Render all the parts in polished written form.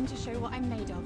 Time to show what I'm made of.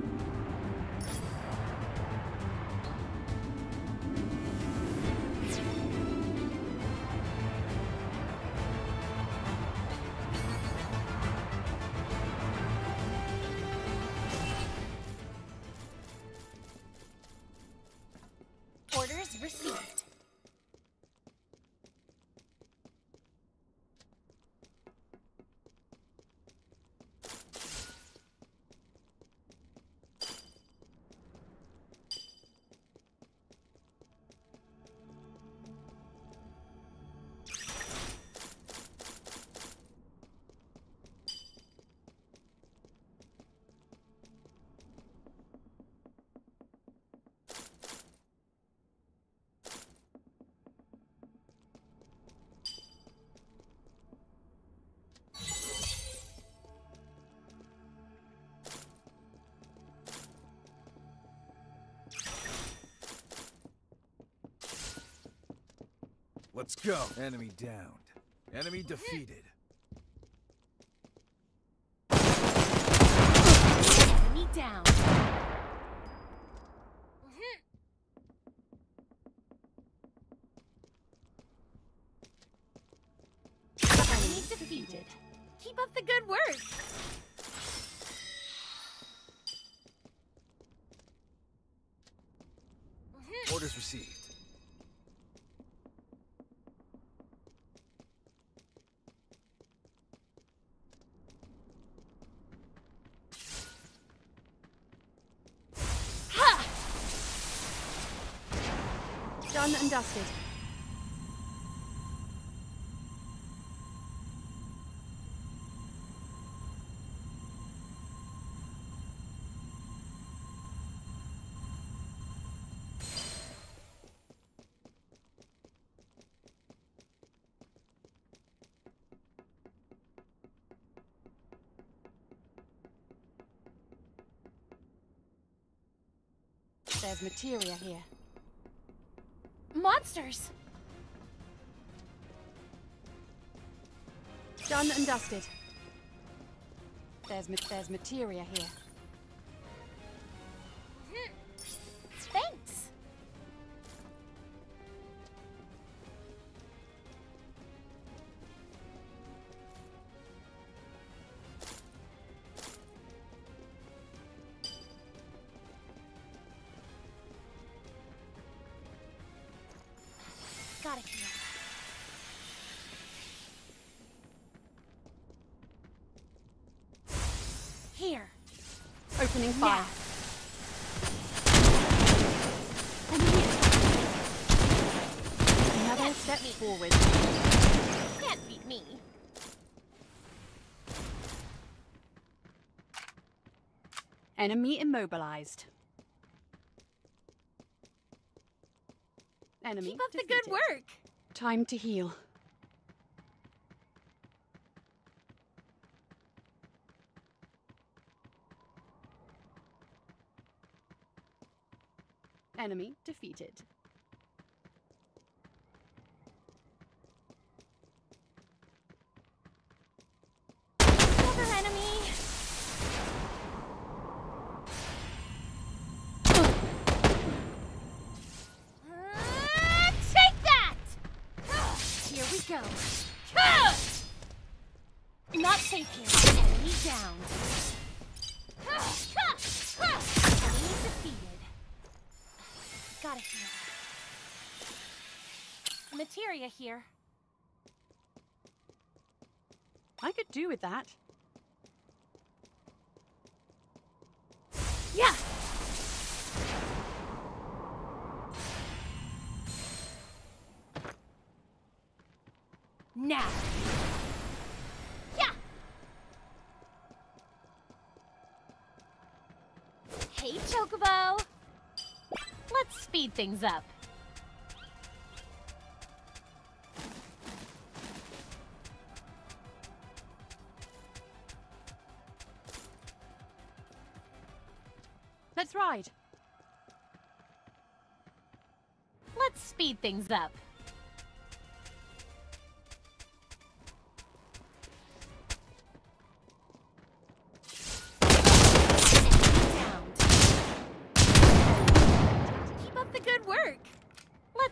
Orders received. Let's go. Enemy downed. Enemy defeated. Enemy down. Enemy defeated. Keep up the good work. Orders received. Done and dusted. There's materia here. Monsters! Done and dusted. There's materia here. Thanks! Gotta heal. Here. Opening fire. Now. Another step forward. Can't beat me. Enemy immobilized. Enemy Keep up the defeated. good work. Time to heal. Enemy defeated. Cover enemy. Take that! Here we go. Not safe here. Enemy down. Enemy defeated. Gotta heal. Materia here. I could do with that. Yeah. Now. Yeah. Hey, Chocobo. Let's speed things up. Let's ride. Let's speed things up.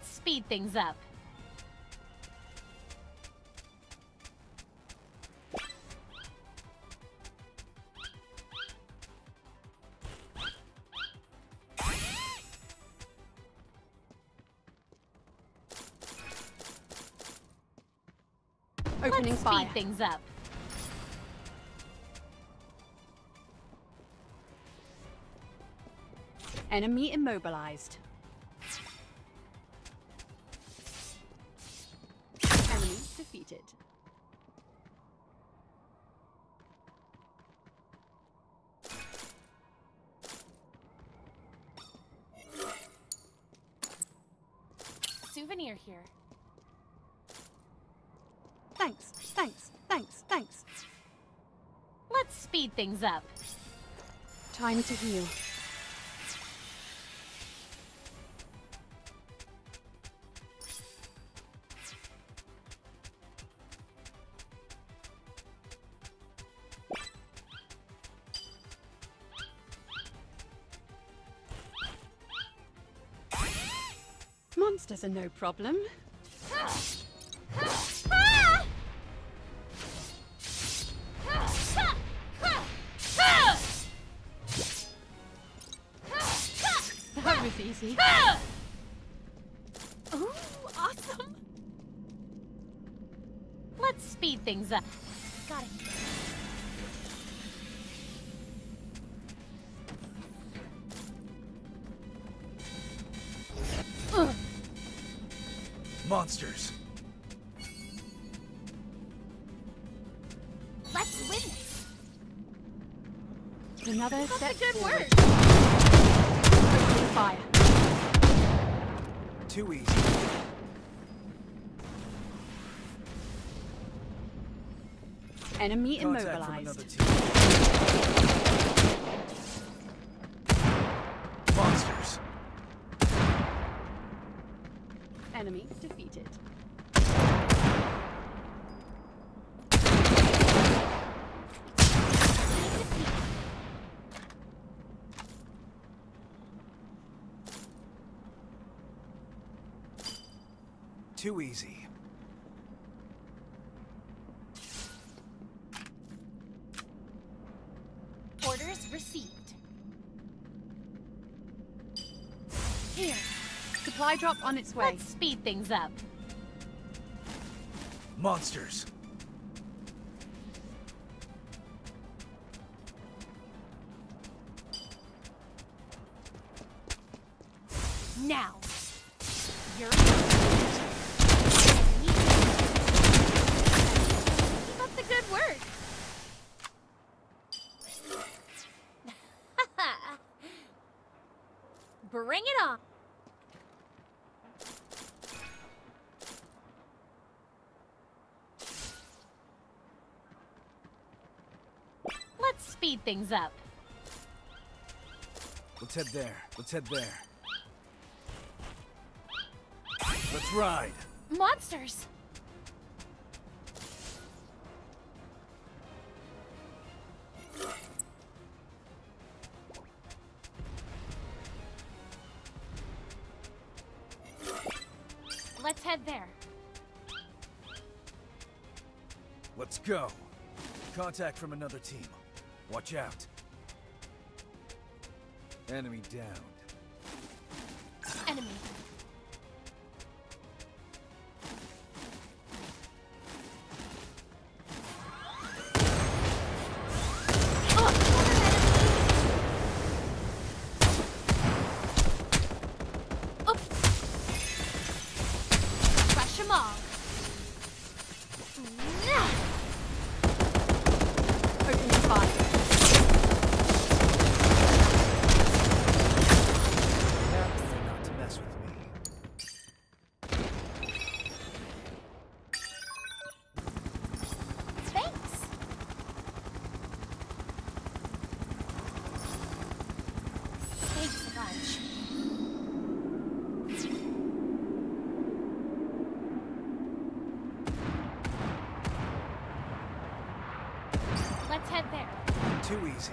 Let's speed things up. Opening Let's fire. speed things up. Enemy immobilized. Enemy defeated. Souvenir here. Thanks, thanks, thanks, thanks. Let's speed things up. Time to heal. Monsters are no problem. That was easy. Ooh, awesome! Let's speed things up. Got it. Monsters. Let's win this. Another That's step a good forward. work. Opening fire. Too easy. Enemy Contact from immobilized. another team. Monsters. Enemy defeated. Too easy. Orders received. Here. Supply drop on its way. Let's speed things up. Monsters. Now. You're Keep up the good work. Bring it on. Let's speed things up. Let's head there. Let's head there. Let's ride. Monsters! Let's head there. Let's go. Contact from another team. Watch out. Enemy downed. Enemy. Crush 'em all. Opening fire. They're not to mess with me. Thanks. Thanks a bunch. Let's head there. Too easy.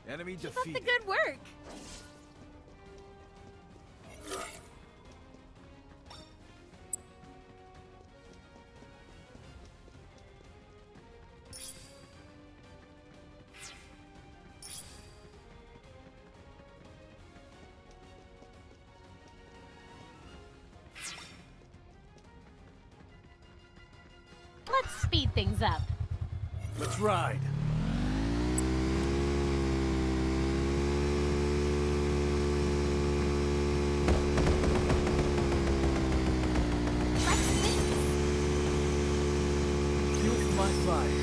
Enemy Keep up the defeated. good work. Let's speed things up. Let's ride. Let's win. Fuel for my fire.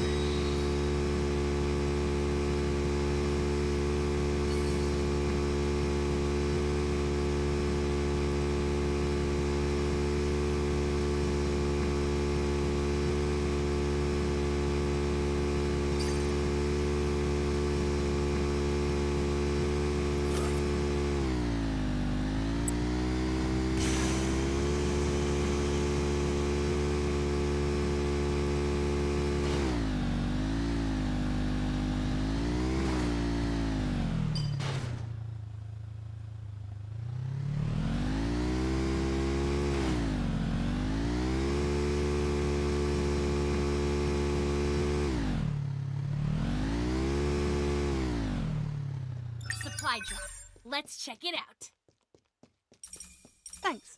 Supply drop. Let's check it out. Thanks.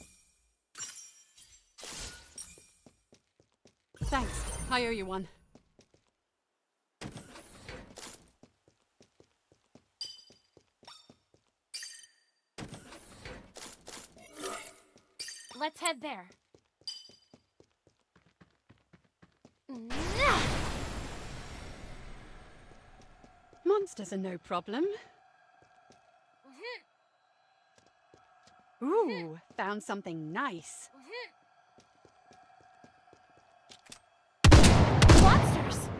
Thanks. I owe you one. Let's head there. Monsters are no problem. Ooh, found something nice. Monsters!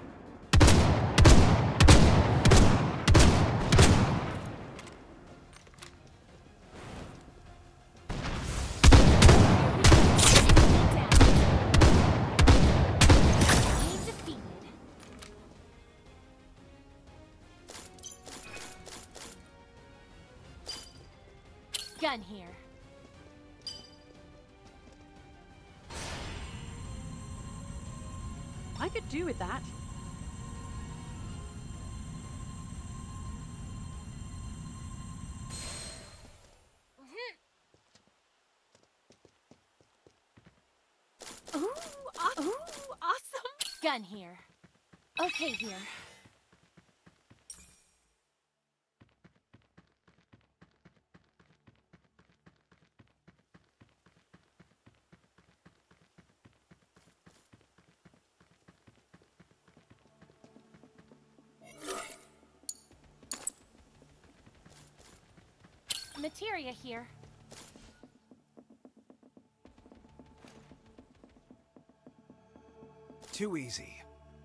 Enemy defeated. Gun here. I could do with that. Ooh, awesome! Gun here. Okay, here. Materia here. Too easy.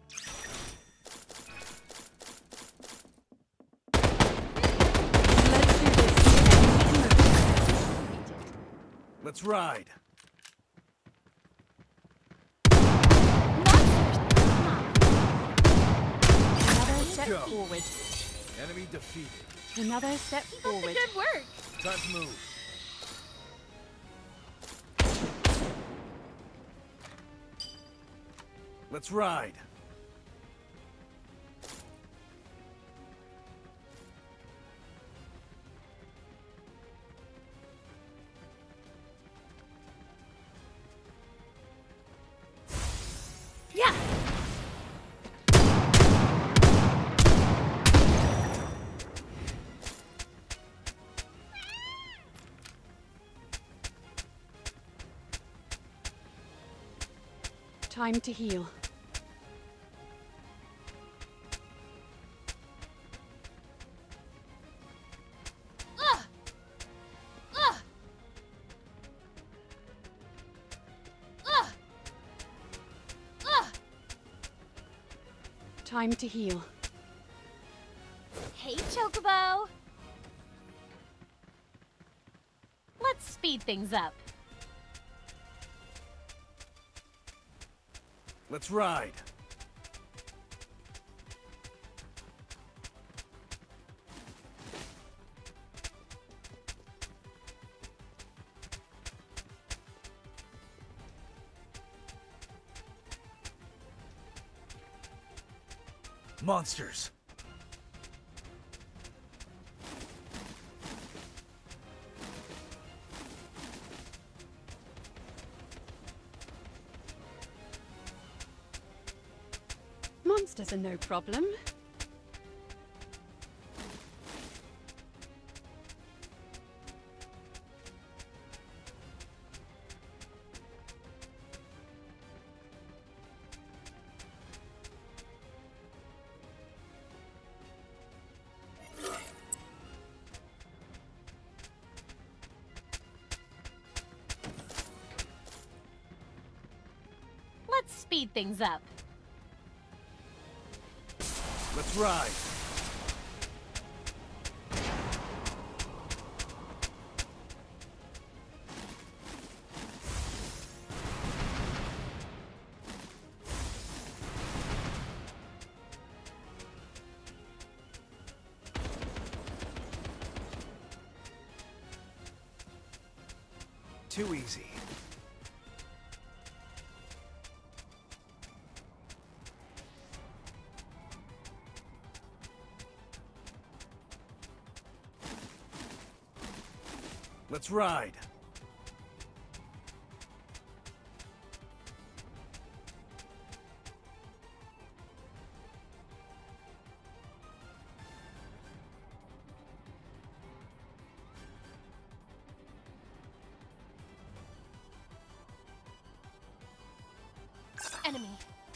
Let's ride. Another step go. forward. Enemy defeated. Another step Keep up the forward. good work. Time to move. Let's ride. Yeah! Time to heal. Ugh! Ugh! Ugh! Ugh! Time to heal. Hey, Chocobo! Let's speed things up. Let's ride. Monsters! Monsters are no problem. Let's speed things up. Let's ride! Too easy. Let's ride! Enemy.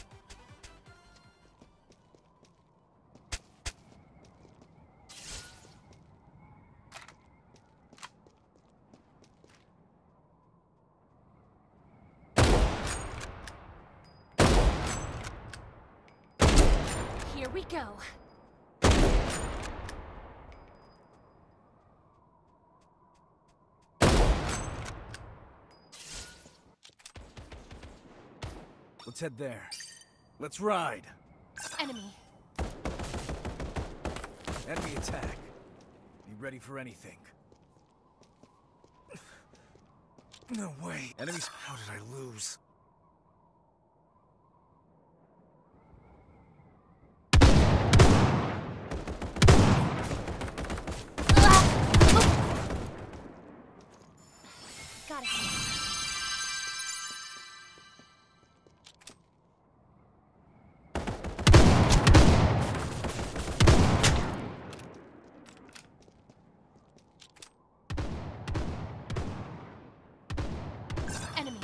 Here we go. Let's head there. Let's ride! Enemy. Enemy attack. Be ready for anything. No way. Enemies. How did I lose? Got it. Enemy.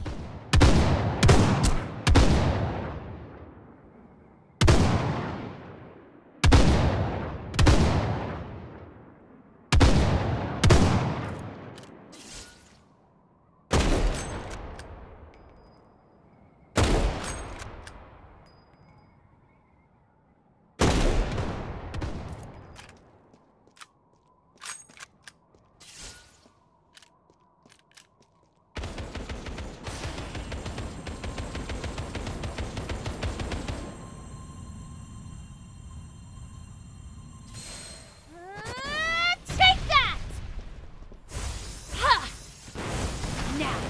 Take that! Ha! Now.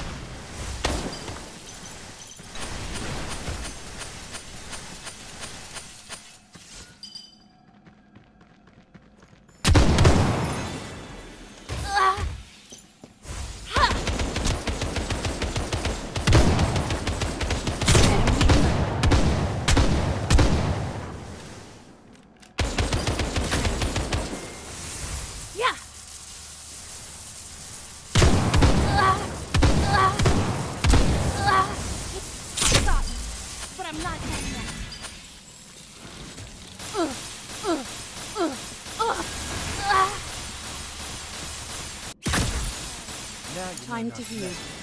Yeah. It's forgotten, but I'm not done yet. Now you Time know to not heal. mess with